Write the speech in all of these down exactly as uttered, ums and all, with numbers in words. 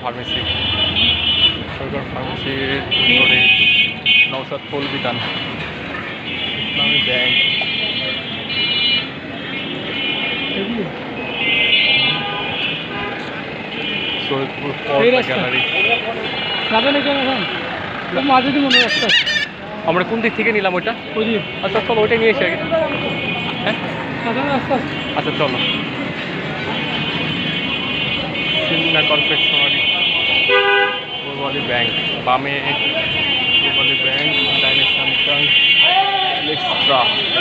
Pharmacy, সরকার ফার্মেসির করে নওশাদ ফুল বিতান, ইসলামী bank, Shahidpur gallery. আমরা কোন দিক থেকে নিলাম ওইটা? আচ্ছা চলো ওইটা নিয়ে এসে আগে। হ্যাঁ আচ্ছা চলো। সিমনা কনফেকশনারি, পূর্বালী ব্যাংক, বামে পূর্বালী ব্যাংক, ডাইনে স্যামসাং এক্সট্রা।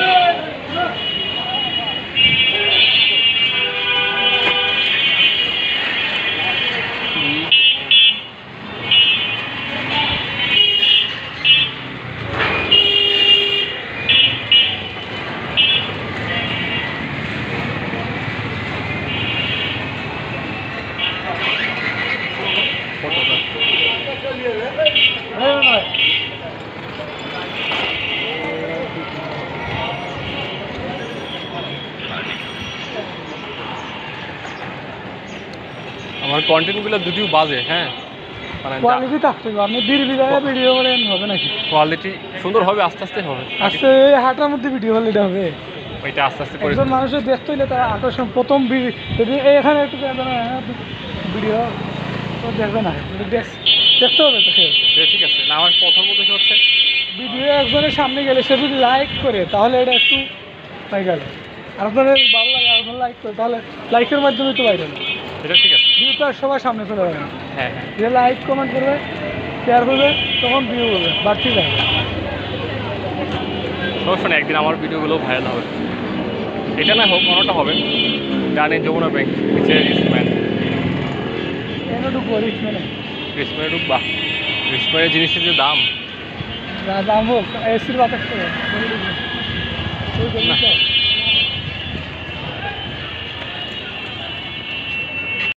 আমার কন্টেন্টগুলো দুটিও বাজে। হ্যাঁ কোয়ালিটি থাকতে হবে, আপনি দীর্ঘ জায়গায় ভিডিও করেন হবে নাকি? কোয়ালিটি সুন্দর হবে, আস্তে আস্তে হবে। আস্তে এই হাঁটার মধ্যে ভিডিও হলে এটা হবে, ওইটা আস্তে আস্তে করে একজন মানুষের দেখতে হইলে তার আকর্ষণ প্রথম যদি এখানে একটু ভিডিও তো দেখবে না, দেখতে হবে তো সে। ঠিক আছে না, আমার প্রথম মধ্যে হচ্ছে ভিডিও একজনের সামনে গেলে সে যদি লাইক করে তাহলে এটা একটু হয়ে গেল, আর আপনাদের ভালো লাগে আপনার লাইক করে তাহলে লাইকের মাধ্যমে তো বাইরে এটা ঠিক আছে, ভিউটা সবার সামনে চলে যাবে। হ্যাঁ হ্যাঁ, যে লাইক কমেন্ট করবে শেয়ার করবে তখন ভিউ করবে বাড়তি যাবে। সমস্যা নেই, একদিন আমার ভিডিওগুলো ভাইরাল হবে। এটা না হোক অন্যটা হবে। ডানে যমুনা ব্যাংক, নিচে রিসম্যান। কেন ঢুকবো রিসম্যানে? রিসম্যানে ঢুকবা? রিসম্যানের জিনিসের যে দাম, দাম হোক এসির বাতাস করে না